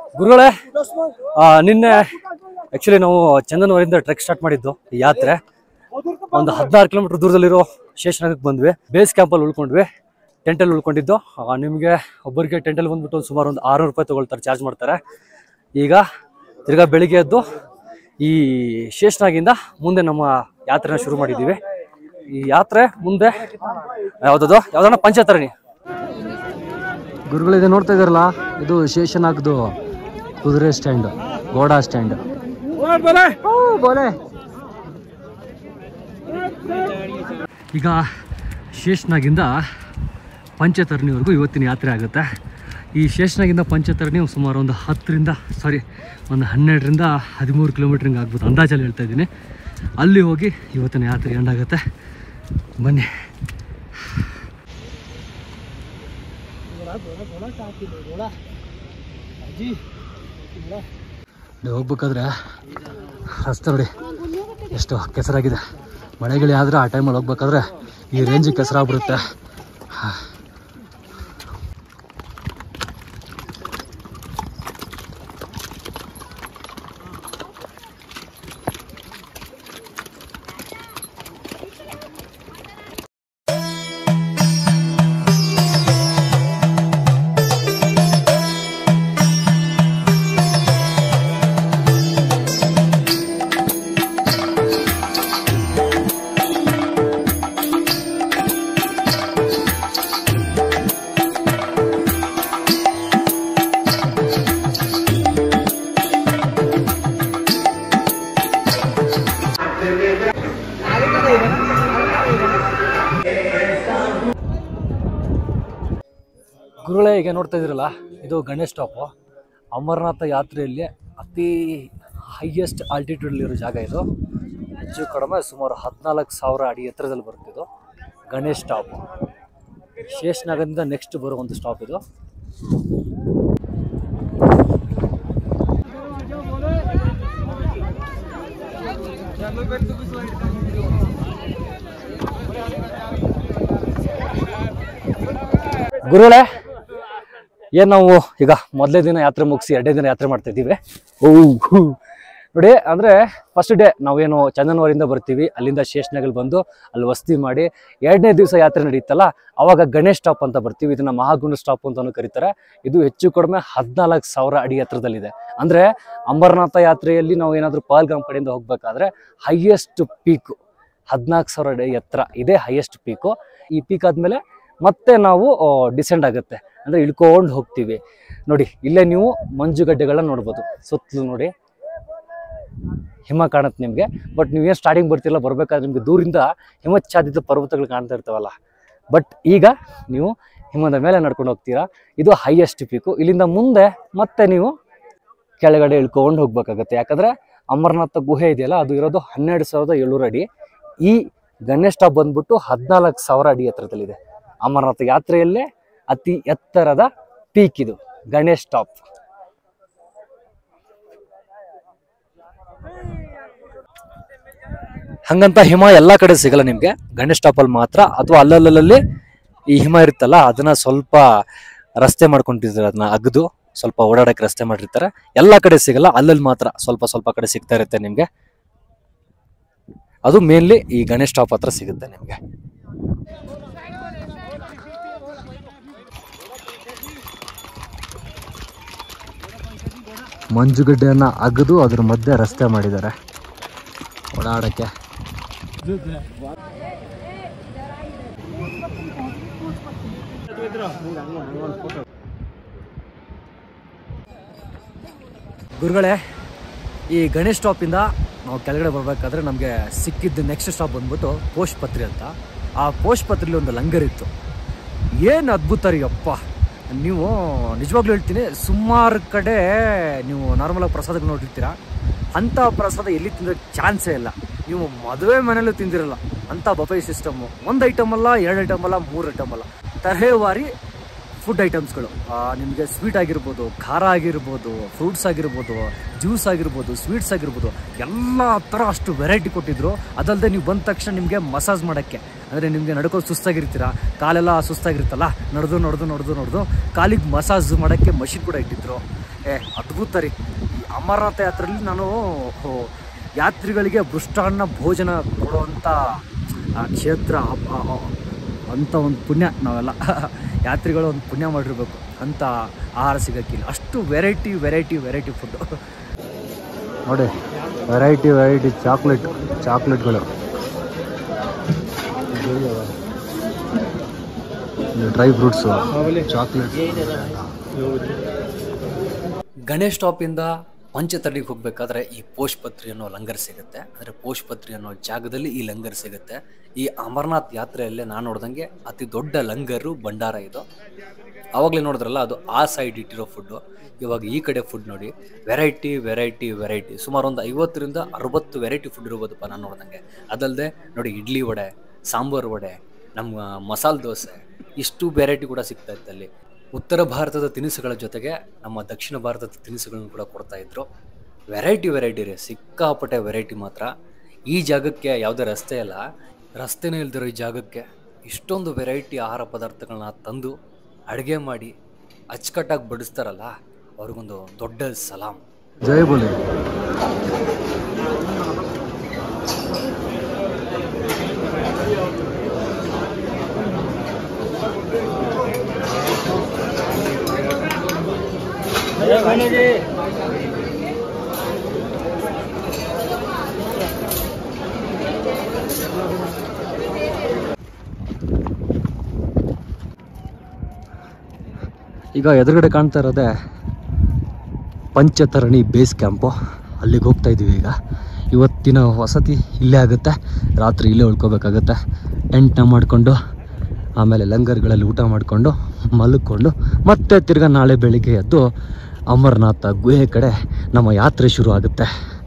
ಗುರುಗಳೇ, ನಿನ್ನೆ ಆಕ್ಚುಲಿ ನಾವು ಚಂದನವರಿಂದ ಟ್ರೆಕ್ ಸ್ಟಾರ್ಟ್ ಮಾಡಿದ್ದು ಈ ಯಾತ್ರೆ. ಒಂದು 16 ಕಿಲೋಮೀಟರ್ ದೂರದಲ್ಲಿರೋ ಶೇಷನಾಗಕ್ಕೆ ಬಂದ್ವಿ. ಬೇಸ್ ಕ್ಯಾಂಪಲ್ಲಿ ಉಳ್ಕೊಂಡ್ವಿ, ಟೆಂಟಲ್ಲಿ ಉಳ್ಕೊಂಡಿದ್ದು. ನಿಮಗೆ ಒಬ್ಬರಿಗೆ ಟೆಂಟಲ್ಲಿ ಬಂದ್ಬಿಟ್ಟು ಸುಮಾರು ಒಂದು 600 ರೂಪಾಯಿ ತೊಗೊಳ್ತಾರೆ, ಚಾರ್ಜ್ ಮಾಡ್ತಾರೆ. ಈಗ ತಿರ್ಗಾ ಬೆಳಿಗ್ಗೆ ಎದ್ದು ಈ ಶೇಷನಾಗಿಂದ ಮುಂದೆ ನಮ್ಮ ಯಾತ್ರೆನ ಶುರು ಮಾಡಿದ್ದೀವಿ. ಈ ಯಾತ್ರೆ ಮುಂದೆ ಯಾವ್ದಣ್ಣ ಪಂಚತರಣಿ ಗುರುಗಳಿದೆ ನೋಡ್ತಾ ಇದಾರಲ್ಲ, ಇದು ಶೇಷನಾಗ್ದು ಕುದುರೆ ಸ್ಟ್ಯಾಂಡ್, ಗೋಡಾ ಸ್ಟ್ಯಾಂಡ್. ಈಗ ಶೇಷನಾಗಿಂದ ಪಂಚತರಣಿವರೆಗೂ ಇವತ್ತಿನ ಯಾತ್ರೆ ಆಗುತ್ತೆ. ಈ ಶೇಷನಾಗಿಂದ ಪಂಚತರಣಿ ಸುಮಾರು ಒಂದು 12ರಿಂದ 13 ಕಿಲೋಮೀಟ್ರ್ ಹಿಂಗೆ ಆಗ್ಬೋದು, ಅಂದಾಜಲ್ಲಿ ಹೇಳ್ತಾ ಇದ್ದೀನಿ. ಅಲ್ಲಿ ಹೋಗಿ ಇವತ್ತಿನ ಯಾತ್ರೆ ಎಂಡ್ ಆಗುತ್ತೆ. ಬನ್ನಿ. ನೀವು ಹೋಗ್ಬೇಕಾದ್ರೆ ರಸ್ತೆ ನೋಡಿ ಎಷ್ಟು ಕೆಸರಾಗಿದೆ. ಮಳೆಗಳು ಆದ್ರೆ ಆ ಟೈಮಲ್ಲಿ ಹೋಗ್ಬೇಕಾದ್ರೆ ಈ ರೇಂಜಿಗೆ ಕೆಸರಾಗ್ಬಿಡುತ್ತೆ. ಗುರುಗಳೇ, ಈಗ ನೋಡ್ತಾ ಇದ್ದೀರಲ್ಲ, ಇದು ಗಣೇಶ್ ಟಾಪು. ಅಮರನಾಥ ಯಾತ್ರೆಯಲ್ಲಿ ಅತಿ ಹೈಯೆಸ್ಟ್ ಆಲ್ಟಿಟ್ಯೂಡಲ್ಲಿರೋ ಜಾಗ ಇದು. ಹೆಚ್ಚು ಕಡಿಮೆ ಸುಮಾರು 14,000 ಅಡಿ ಎತ್ತರದಲ್ಲಿ ಬರುತ್ತಿದ್ದು ಗಣೇಶ್ ಟಾಪು. ಶೇಷನಾಗದಿಂದ ನೆಕ್ಸ್ಟ್ ಬರೋ ಒಂದು ಸ್ಟಾಪ್ ಇದು. ಗುರುಗಳೇ, ಏನು ನಾವು ಈಗ ಮೊದಲೇ ದಿನ ಯಾತ್ರೆ ಮುಗಿಸಿ 2ನೇ ದಿನ ಯಾತ್ರೆ ಮಾಡ್ತಾ ಇದ್ದೀವಿ. ನೋಡಿ, ಅಂದರೆ ಫಸ್ಟ್ ಡೇ ನಾವೇನು ಚಂದನವರಿಂದ ಬರ್ತೀವಿ, ಅಲ್ಲಿಂದ ಶೇಷನಾಗಲ್ಲಿ ಬಂದು ಅಲ್ಲಿ ವಸತಿ ಮಾಡಿ 2ನೇ ದಿವಸ ಯಾತ್ರೆ ನಡೆಯುತ್ತಲ್ಲ, ಆವಾಗ ಗಣೇಶ್ ಸ್ಟಾಪ್ ಅಂತ ಬರ್ತೀವಿ. ಇದನ್ನು ಮಹಾಗುಂಡ ಸ್ಟಾಪ್ ಅಂತಲೂ ಕರೀತಾರೆ. ಇದು ಹೆಚ್ಚು ಕಡಿಮೆ 14,000 ಅಡಿ ಎತ್ತರದಲ್ಲಿದೆ. ಅಂದರೆ ಅಮರನಾಥ ಯಾತ್ರೆಯಲ್ಲಿ ನಾವು ಏನಾದರೂ ಪಹಲ್ಗಾಮ್ ಕಡೆಯಿಂದ ಹೋಗ್ಬೇಕಾದ್ರೆ ಹೈಯೆಸ್ಟ್ ಪೀಕು 14,000 ಅಡಿ ಎತ್ತರ ಇದೆ, ಹೈಯೆಸ್ಟ್ ಪೀಕು. ಈ ಪೀಕ್ ಆದಮೇಲೆ ಮತ್ತೆ ನಾವು ಡಿಸೆಂಡ್ ಆಗುತ್ತೆ, ಅಂದರೆ ಇಳ್ಕೊಂಡು ಹೋಗ್ತೀವಿ. ನೋಡಿ, ಇಲ್ಲೇ ನೀವು ಮಂಜುಗಡ್ಡೆಗಳನ್ನ ನೋಡ್ಬೋದು. ಸುತ್ತಲೂ ನೋಡಿ ಹಿಮ ಕಾಣುತ್ತೆ ನಿಮಗೆ. ಬಟ್ ನೀವೇನು ಸ್ಟಾರ್ಟಿಂಗ್ ಬರ್ತಿಲ್ಲ, ಬರಬೇಕಾದ್ರೆ ನಿಮಗೆ ದೂರಿಂದ ಹಿಮಚ್ಛಾದಿತ ಪರ್ವತಗಳು ಕಾಣ್ತಾ ಇರ್ತಾವಲ್ಲ. ಬಟ್ ಈಗ ನೀವು ಹಿಮದ ಮೇಲೆ ನಡ್ಕೊಂಡು ಹೋಗ್ತೀರಾ. ಇದು ಹೈಯೆಸ್ಟ್ ಪೀಕು. ಇಲ್ಲಿಂದ ಮುಂದೆ ಮತ್ತೆ ನೀವು ಕೆಳಗಡೆ ಇಳ್ಕೊಂಡು ಹೋಗ್ಬೇಕಾಗತ್ತೆ. ಯಾಕಂದರೆ ಅಮರನಾಥ ಗುಹೆ ಇದೆಯಲ್ಲ, ಅದು ಇರೋದು 12,700 ಅಡಿ. ಈ ಗಣೇಶ್ ಟಾಪ್ ಬಂದ್ಬಿಟ್ಟು 14,000 ಅಡಿ ಎತ್ತರದಲ್ಲಿದೆ. ಅಮರನಾಥ ಯಾತ್ರೆಯಲ್ಲೇ ಅತಿ ಎತ್ತರದ ಪೀಕ್ ಇದು ಗಣೇಶ್ ಟಾಪ್. ಹಂಗಂತ ಹಿಮ ಎಲ್ಲ ಕಡೆ ಸಿಗಲ್ಲ ನಿಮಗೆ, ಗಣೇಶ್ ಟಾಪಲ್ಲಿ ಮಾತ್ರ. ಅಥವಾ ಅಲ್ಲಲ್ಲಿ ಈ ಹಿಮ ಇರುತ್ತಲ್ಲ, ಅದನ್ನ ಸ್ವಲ್ಪ ರಸ್ತೆ ಮಾಡ್ಕೊಂಡಿರ್ತಾರೆ, ಅದನ್ನ ಅಗ್ದು ಸ್ವಲ್ಪ ಓಡಾಡಕ್ಕೆ ರಸ್ತೆ ಮಾಡಿರ್ತಾರೆ. ಎಲ್ಲ ಕಡೆ ಸಿಗಲ್ಲ, ಅಲ್ಲಲ್ಲಿ ಮಾತ್ರ ಸ್ವಲ್ಪ ಕಡೆ ಸಿಗ್ತಾ ಇರುತ್ತೆ ನಿಮಗೆ. ಅದು ಮೇನ್ಲಿ ಈ ಗಣೇಶ್ ಟಾಪ್ ಹತ್ರ ಸಿಗುತ್ತೆ ನಿಮಗೆ. ಮಂಜುಗಡ್ಡೆಯನ್ನ ಅಗದು ಅದ್ರ ಮಧ್ಯೆ ರಸ್ತೆ ಮಾಡಿದ್ದಾರೆ ಓಡಾಡಕ್ಕೆ. ಗುರುಗಳೇ, ಈ ಗಣೇಶ್ ಟಾಪಿಂದ ನಾವು ಕೆಳಗಡೆ ಬರ್ಬೇಕಾದ್ರೆ ನಮಗೆ ಸಿಕ್ಕಿದ್ದು ನೆಕ್ಸ್ಟ್ ಸ್ಟಾಪ್ ಬಂದ್ಬಿಟ್ಟು ಪೋಷ್ಪತ್ರಿ ಅಂತ. ಆ ಪೋಷ್ಪತ್ರಿಲಿ ಒಂದು ಲಂಗರ್ ಇತ್ತು. ಏನು ಅದ್ಭುತ ರೀ ಅಪ್ಪ! ನೀವು ನಿಜವಾಗ್ಲೂ ಹೇಳ್ತೀನಿ, ಸುಮಾರು ಕಡೆ ನೀವು ನಾರ್ಮಲಾಗಿ ಪ್ರಸಾದಗಳು ನೋಡಿರ್ತೀರ, ಅಂಥ ಪ್ರಸಾದ ಎಲ್ಲಿ ತಿಂದ್ರೆ ಚಾನ್ಸೇ ಇಲ್ಲ. ನೀವು ಮದುವೆ ಮನೇಲೂ ತಿಂದಿರಲ್ಲ ಅಂಥ ಬಫೆ ಸಿಸ್ಟಮ್ಮು. 1 ಐಟಮ್ ಅಲ್ಲ, 2 ಐಟಮ್ ಅಲ್ಲ, 3 ಐಟಮ್ ಅಲ್ಲ, ತರಹೇವಾರಿ ಫುಡ್ ಐಟಮ್ಸ್ಗಳು. ನಿಮಗೆ ಸ್ವೀಟ್ ಆಗಿರ್ಬೋದು, ಖಾರ ಆಗಿರ್ಬೋದು, ಫ್ರೂಟ್ಸ್ ಆಗಿರ್ಬೋದು, ಜ್ಯೂಸ್ ಆಗಿರ್ಬೋದು, ಸ್ವೀಟ್ಸ್ ಆಗಿರ್ಬೋದು, ಎಲ್ಲ ಥರ ಅಷ್ಟು ವೆರೈಟಿ ಕೊಟ್ಟಿದ್ರು. ಅದಲ್ಲದೆ ನೀವು ಬಂದ ತಕ್ಷಣ ನಿಮಗೆ ಮಸಾಜ್ ಮಾಡೋಕ್ಕೆ, ಅಂದರೆ ನಿಮಗೆ ನಡ್ಕೊಂಡು ಸುಸ್ತಾಗಿರ್ತೀರ, ಕಾಲೆಲ್ಲ ಸುಸ್ತಾಗಿರುತ್ತಲ್ಲ, ನಡೆದು ಕಾಲಿಗೆ ಮಸಾಜ್ ಮಾಡೋಕ್ಕೆ ಮಷಿನ್ ಕೂಡ ಇಟ್ಟಿದ್ರು. ಅದ್ಭುತ ರೀ. ಈ ಅಮರನಾಥ ಯಾತ್ರೆಯಲ್ಲಿ ನಾನು ಯಾತ್ರಿಗಳಿಗೆ ಮೃಷ್ಟಾನ್ನ ಭೋಜನ ಕೊಡುವಂಥ ಕ್ಷೇತ್ರ ಅಂಥ ಒಂದು ಪುಣ್ಯ ನಾವೆಲ್ಲ ಯಾತ್ರಿಗಳು ಒಂದು ಪುಣ್ಯ ಮಾಡಿರ್ಬೇಕು ಅಂಥ ಆಹಾರ ಸಿಗೋಕ್ಕಿಲ್ಲ. ಅಷ್ಟು ವೆರೈಟಿ ಫುಡ್ಡು ನೋಡಿ. ವೆರೈಟಿ ಚಾಕ್ಲೇಟ್ಗಳು, ಡ್ರೈ ಫ್ರೂಟ್ಸು, ಚಾಕ್ಲೇಟ್. ಗಣೇಶ್ ಸ್ಟಾಪಿಂದ ಪಂಚತಡಿಗೆ ಹೋಗ್ಬೇಕಾದ್ರೆ ಈ ಪೋಷ್ಪತ್ರಿ ಅನ್ನೋ ಲಂಗರ್ ಸಿಗುತ್ತೆ. ಅಂದರೆ ಪೋಷ್ಪತ್ರಿ ಅನ್ನೋ ಜಾಗದಲ್ಲಿ ಈ ಲಂಗರ್ ಸಿಗುತ್ತೆ. ಈ ಅಮರನಾಥ್ ಯಾತ್ರೆಯಲ್ಲೇ ನಾನು ನೋಡ್ದಂಗೆ ಅತಿ ದೊಡ್ಡ ಲಂಗರು ಭಂಡಾರ ಇದು. ಆವಾಗಲೇ ನೋಡಿದ್ರಲ್ಲ, ಅದು ಆ ಸೈಡ್ ಇಟ್ಟಿರೋ ಫುಡ್ಡು. ಇವಾಗ ಈ ಕಡೆ ಫುಡ್ ನೋಡಿ, ವೆರೈಟಿ ಸುಮಾರು ಒಂದು 50ರಿಂದ 60 ವೆರೈಟಿ ಫುಡ್ ಇರ್ಬೋದಪ್ಪ ನಾನು ನೋಡ್ದಂಗೆ. ಅದಲ್ಲದೆ ನೋಡಿ, ಇಡ್ಲಿ ವಡೆ, ಸಾಂಬಾರು ವಡೆ, ನಮ್ಮ ಮಸಾಲೆ ದೋಸೆ, ಇಷ್ಟು ವೆರೈಟಿ ಕೂಡ ಸಿಗ್ತಾ ಇತ್ತು ಅಲ್ಲಿ. ಉತ್ತರ ಭಾರತದ ತಿನಿಸುಗಳ ಜೊತೆಗೆ ನಮ್ಮ ದಕ್ಷಿಣ ಭಾರತದ ತಿನಿಸುಗಳನ್ನು ಕೂಡ ಕೊಡ್ತಾ ಇದ್ರು. ವೆರೈಟಿ ರೀ, ಸಿಕ್ಕಾಪಟ್ಟೆ ವೆರೈಟಿ ಮಾತ್ರ. ಈ ಜಾಗಕ್ಕೆ ಯಾವುದೇ ರಸ್ತೆ ಇಲ್ಲ, ರಸ್ತೆನೇ ಇಲ್ದಿರೋ ಈ ಜಾಗಕ್ಕೆ ಇಷ್ಟೊಂದು ವೆರೈಟಿ ಆಹಾರ ಪದಾರ್ಥಗಳನ್ನ ತಂದು ಅಡುಗೆ ಮಾಡಿ ಅಚ್ಚುಕಟ್ಟಾಗಿ ಬಡಿಸ್ತಾರಲ್ಲ, ಅವ್ರಿಗೊಂದು ದೊಡ್ಡ ಸಲಾಂ. ಜೈ ಬೋಲೆ. ಈಗ ಎದುರುಗಡೆ ಕಾಣ್ತಾ ಇರೋದೇ ಪಂಚತರಣಿ ಬೇಸ್ ಕ್ಯಾಂಪು. ಅಲ್ಲಿಗೆ ಹೋಗ್ತಾ ಇದ್ದೀವಿ. ಈಗ ಇವತ್ತಿನ ವಸತಿ ಇಲ್ಲೇ ಆಗುತ್ತೆ, ರಾತ್ರಿ ಇಲ್ಲೇ ಉಳ್ಕೋಬೇಕಾಗತ್ತೆ. ಟೆಂಟ್ನ ಮಾಡಿಕೊಂಡು ಆಮೇಲೆ ಲಂಗರ್ಗಳಲ್ಲಿ ಊಟ ಮಾಡಿಕೊಂಡು ಮಲ್ಕೊಂಡು ಮತ್ತೆ ತಿರ್ಗಾ ನಾಳೆ ಬೆಳಿಗ್ಗೆ ಎದ್ದು ಅಮರನಾಥ ಗುಹೆ ಕಡೆ ನಮ್ಮ ಯಾತ್ರೆ ಶುರು ಆಗುತ್ತೆ.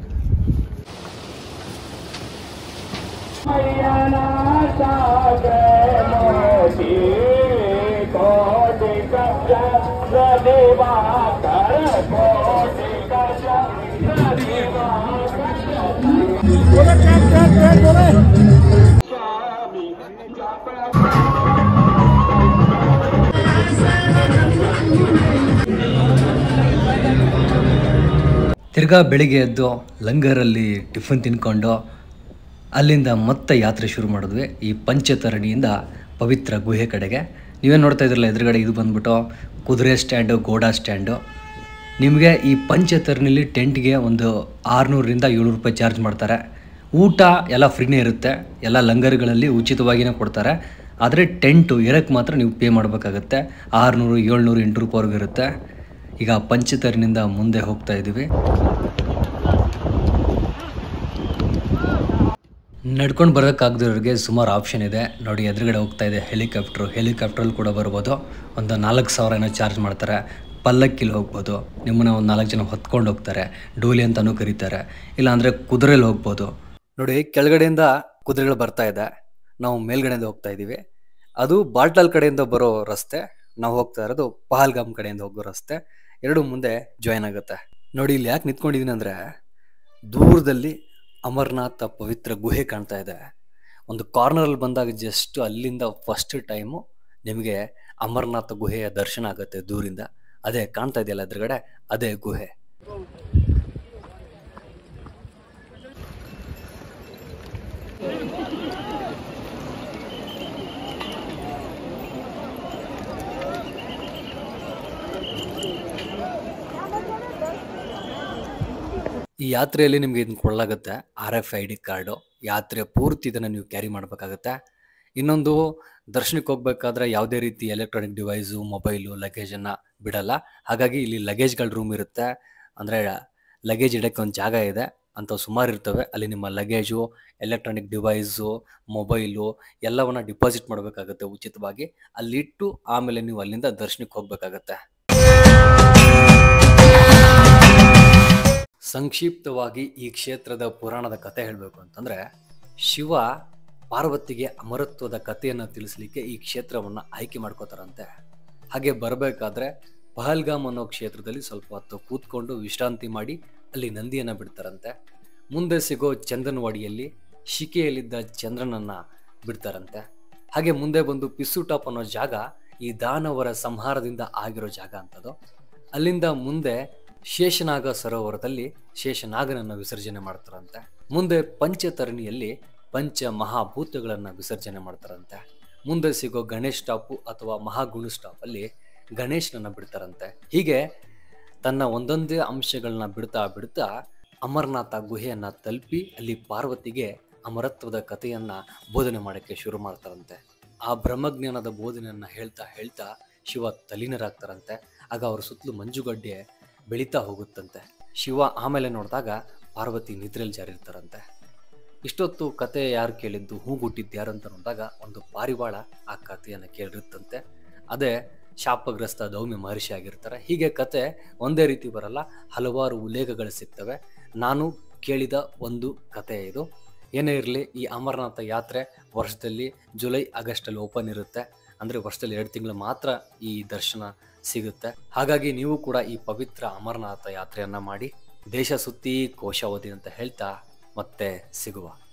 ತಿರ್ಗಾ ಬೆಳಿಗ್ಗೆ ಎದ್ದು ಲಂಗರಲ್ಲಿ ಟಿಫಿನ್ ತಿನ್ಕೊಂಡು ಅಲ್ಲಿಂದ ಮತ್ತೆ ಯಾತ್ರೆ ಶುರು ಮಾಡಿದ್ವಿ ಈ ಪಂಚತರಣಿಯಿಂದ ಪವಿತ್ರ ಗುಹೆ ಕಡೆಗೆ. ನೀವೇನು ನೋಡ್ತಾ ಇದ್ರಲ್ಲ ಎದುರುಗಡೆ, ಇದು ಬಂದ್ಬಿಟ್ಟು ಕುದುರೆ ಸ್ಟ್ಯಾಂಡು, ಗೋಡಾ ಸ್ಟ್ಯಾಂಡು. ನಿಮಗೆ ಈ ಪಂಚತರಣಿಲಿ ಟೆಂಟ್ಗೆ ಒಂದು 600ರಿಂದ 700 ರೂಪಾಯಿ ಚಾರ್ಜ್ ಮಾಡ್ತಾರೆ. ಊಟ ಎಲ್ಲ ಫ್ರೀನೇ ಇರುತ್ತೆ, ಎಲ್ಲ ಲಂಗರ್ಗಳಲ್ಲಿ ಉಚಿತವಾಗಿಯೇ ಕೊಡ್ತಾರೆ. ಆದರೆ ಟೆಂಟು ಇರೋಕ್ಕೆ ಮಾತ್ರ ನೀವು ಪೇ ಮಾಡಬೇಕಾಗತ್ತೆ. 600, 700, 800 ರೂಪಾಯಿವರೆಗೂ ಇರುತ್ತೆ. ಈಗ ಪಂಚತರಣಿಯಿಂದ ಮುಂದೆ ಹೋಗ್ತಾ ಇದ್ದೀವಿ. ನಡ್ಕೊಂಡು ಬರೋಕ್ಕಾಗದವ್ರಿಗೆ ಸುಮಾರು ಆಪ್ಷನ್ ಇದೆ ನೋಡಿ. ಎದುರುಗಡೆ ಹೋಗ್ತಾ ಇದೆ ಹೆಲಿಕಾಪ್ಟ್ರಲ್ಲಿ ಕೂಡ ಬರ್ಬೋದು. ಒಂದು 4000 ಏನೋ ಚಾರ್ಜ್ ಮಾಡ್ತಾರೆ. ಪಲ್ಲಕ್ಕಿಲಿ ಹೋಗ್ಬೋದು, ನಿಮ್ಮನ್ನ ಒಂದು 4 ಜನ ಹೊತ್ಕೊಂಡು ಹೋಗ್ತಾರೆ, ಡೋಲಿ ಅಂತಲೂ ಕರೀತಾರೆ. ಇಲ್ಲಾಂದರೆ ಕುದುರೆಯಲ್ಲಿ ಹೋಗ್ಬೋದು. ನೋಡಿ, ಕೆಳಗಡೆಯಿಂದ ಕುದುರೆಗಳು ಬರ್ತಾ ಇದೆ, ನಾವು ಮೇಲ್ಗಡೆಯಿಂದ ಹೋಗ್ತಾ ಇದ್ದೀವಿ. ಅದು ಬಾಲ್ಟಾಲ್ ಕಡೆಯಿಂದ ಬರೋ ರಸ್ತೆ, ನಾವು ಹೋಗ್ತಾ ಇರೋದು ಪಹಲ್ಗಾಮ್ ಕಡೆಯಿಂದ ಹೋಗೋ ರಸ್ತೆ. ಎರಡು ಮುಂದೆ ಜಾಯ್ನ್ ಆಗುತ್ತೆ. ನೋಡಿ, ಇಲ್ಲಿ ಯಾಕೆ ನಿಂತ್ಕೊಂಡಿದ್ದೀನಿ ಅಂದರೆ, ದೂರದಲ್ಲಿ ಅಮರನಾಥ ಪವಿತ್ರ ಗುಹೆ ಕಾಣ್ತಾ ಇದೆ. ಒಂದು ಕಾರ್ನರಲ್ಲಿ ಬಂದಾಗ ಜಸ್ಟ್ ಅಲ್ಲಿಂದ ಫಸ್ಟ್ ಟೈಮು ನಿಮಗೆ ಅಮರನಾಥ ಗುಹೆಯ ದರ್ಶನ ಆಗುತ್ತೆ ದೂರಿಂದ. ಅದೇ ಕಾಣ್ತಾ ಇದೆಯಲ್ಲ ಎದುರುಗಡೆ, ಅದೇ ಗುಹೆ. ಈ ಯಾತ್ರೆಯಲ್ಲಿ ನಿಮಗೆ ಇದನ್ನ ಕೊಡಲಾಗುತ್ತೆ, RFID ಕಾರ್ಡು. ಯಾತ್ರೆ ಪೂರ್ತಿ ಇದನ್ನು ನೀವು ಕ್ಯಾರಿ ಮಾಡಬೇಕಾಗತ್ತೆ. ಇನ್ನೊಂದು, ದರ್ಶನಕ್ಕೆ ಹೋಗ್ಬೇಕಾದ್ರೆ ಯಾವುದೇ ರೀತಿ ಎಲೆಕ್ಟ್ರಾನಿಕ್ ಡಿವೈಸು, ಮೊಬೈಲು, ಲಗೇಜನ್ನು ಬಿಡಲ್ಲ. ಹಾಗಾಗಿ ಇಲ್ಲಿ ಲಗೇಜ್ಗಳ ರೂಮ್ ಇರುತ್ತೆ. ಅಂದರೆ ಲಗೇಜ್ ಇಡೋಕ್ಕೆ ಒಂದು ಜಾಗ ಇದೆ, ಅಂಥವು ಸುಮಾರು ಇರ್ತವೆ. ಅಲ್ಲಿ ನಿಮ್ಮ ಲಗೇಜು, ಎಲೆಕ್ಟ್ರಾನಿಕ್ ಡಿವೈಸು, ಮೊಬೈಲು ಎಲ್ಲವನ್ನ ಡಿಪಾಸಿಟ್ ಮಾಡಬೇಕಾಗುತ್ತೆ ಉಚಿತವಾಗಿ. ಅಲ್ಲಿಟ್ಟು ಆಮೇಲೆ ನೀವು ಅಲ್ಲಿಂದ ದರ್ಶನಕ್ಕೆ ಹೋಗ್ಬೇಕಾಗತ್ತೆ. ಸಂಕ್ಷಿಪ್ತವಾಗಿ ಈ ಕ್ಷೇತ್ರದ ಪುರಾಣದ ಕಥೆ ಹೇಳಬೇಕು ಅಂತಂದರೆ, ಶಿವ ಪಾರ್ವತಿಗೆ ಅಮರತ್ವದ ಕಥೆಯನ್ನು ತಿಳಿಸ್ಲಿಕ್ಕೆ ಈ ಕ್ಷೇತ್ರವನ್ನು ಆಯ್ಕೆ ಮಾಡ್ಕೋತಾರಂತೆ. ಹಾಗೆ ಬರಬೇಕಾದ್ರೆ ಪಹಲ್ಗಾಮ್ ಅನ್ನೋ ಕ್ಷೇತ್ರದಲ್ಲಿ ಸ್ವಲ್ಪ ಹೊತ್ತು ಕೂತ್ಕೊಂಡು ವಿಶ್ರಾಂತಿ ಮಾಡಿ ಅಲ್ಲಿ ನಂದಿಯನ್ನು ಬಿಡ್ತಾರಂತೆ. ಮುಂದೆ ಸಿಗೋ ಚಂದನವಾಡಿಯಲ್ಲಿ ಶಿಕೆಯಲ್ಲಿದ್ದ ಚಂದ್ರನನ್ನು ಬಿಡ್ತಾರಂತೆ. ಹಾಗೆ ಮುಂದೆ ಬಂದು ಪಿಸ್ಸು ಟಾಪ್ ಅನ್ನೋ ಜಾಗ ಈ ದಾನವರ ಸಂಹಾರದಿಂದ ಆಗಿರೋ ಜಾಗ ಅಂತದು. ಅಲ್ಲಿಂದ ಮುಂದೆ ಶೇಷನಾಗ ಸರೋವರದಲ್ಲಿ ಶೇಷನಾಗನನ್ನು ವಿಸರ್ಜನೆ ಮಾಡ್ತಾರಂತೆ. ಮುಂದೆ ಪಂಚತರಣಿಯಲ್ಲಿ ಪಂಚ ಮಹಾಭೂತಗಳನ್ನ ವಿಸರ್ಜನೆ ಮಾಡ್ತಾರಂತೆ. ಮುಂದೆ ಸಿಗೋ ಗಣೇಶ್ ಟಾಪು ಅಥವಾ ಮಹಾಗುಣ ಸ್ಟಾಪ್ ಅಲ್ಲಿ ಗಣೇಶನನ್ನ ಬಿಡ್ತಾರಂತೆ. ಹೀಗೆ ತನ್ನ ಒಂದೊಂದೇ ಅಂಶಗಳನ್ನ ಬಿಡ್ತಾ ಬಿಡ್ತಾ ಅಮರನಾಥ ಗುಹೆಯನ್ನ ತಲುಪಿ ಅಲ್ಲಿ ಪಾರ್ವತಿಗೆ ಅಮರತ್ವದ ಕಥೆಯನ್ನ ಬೋಧನೆ ಮಾಡಕ್ಕೆ ಶುರು ಮಾಡ್ತಾರಂತೆ. ಆ ಬ್ರಹ್ಮಜ್ಞಾನದ ಬೋಧನೆಯನ್ನ ಹೇಳ್ತಾ ಹೇಳ್ತಾ ಶಿವ ತಲೀನರಾಗ್ತಾರಂತೆ. ಆಗ ಅವ್ರ ಸುತ್ತಲೂ ಮಂಜುಗಡ್ಡೆ ಬೆಳೀತಾ ಹೋಗುತ್ತಂತೆ. ಶಿವ ಆಮೇಲೆ ನೋಡಿದಾಗ ಪಾರ್ವತಿ ನಿದ್ರೆಯಲ್ಲಿ ಜಾರಿರ್ತಾರಂತೆ. ಇಷ್ಟೊತ್ತು ಕತೆ ಯಾರು ಕೇಳಿದ್ದು, ಹೂಗುಟ್ಟಿದ್ದು ಯಾರು ಅಂತ ನೋಡಿದಾಗ ಒಂದು ಪಾರಿವಾಳ ಆ ಕಥೆಯನ್ನು ಕೇಳಿರುತ್ತಂತೆ. ಅದೇ ಶಾಪಗ್ರಸ್ತ ದೌಮ್ಯ ಮಹರ್ಷಿ ಆಗಿರ್ತಾರೆ. ಹೀಗೆ ಕತೆ ಒಂದೇ ರೀತಿ ಬರಲ್ಲ, ಹಲವಾರು ಉಲ್ಲೇಖಗಳು ಸಿಗ್ತವೆ. ನಾನು ಕೇಳಿದ ಒಂದು ಕತೆ ಇದು. ಏನೇ ಇರಲಿ, ಈ ಅಮರನಾಥ ಯಾತ್ರೆ ವರ್ಷದಲ್ಲಿ ಜುಲೈ ಆಗಸ್ಟಲ್ಲಿ ಓಪನ್ ಇರುತ್ತೆ. ಅಂದರೆ ವರ್ಷದಲ್ಲಿ 2 ತಿಂಗಳು ಮಾತ್ರ ಈ ದರ್ಶನ ಸಿಗುತ್ತೆ. ಹಾಗಾಗಿ ನೀವು ಕೂಡ ಈ ಪವಿತ್ರ ಅಮರನಾಥ ಯಾತ್ರೆಯನ್ನ ಮಾಡಿ ದೇಶ ಸುತ್ತಿ ಕೋಶ ಓದಿ ಅಂತ ಹೇಳ್ತಾ ಮತ್ತೆ ಸಿಗುವ.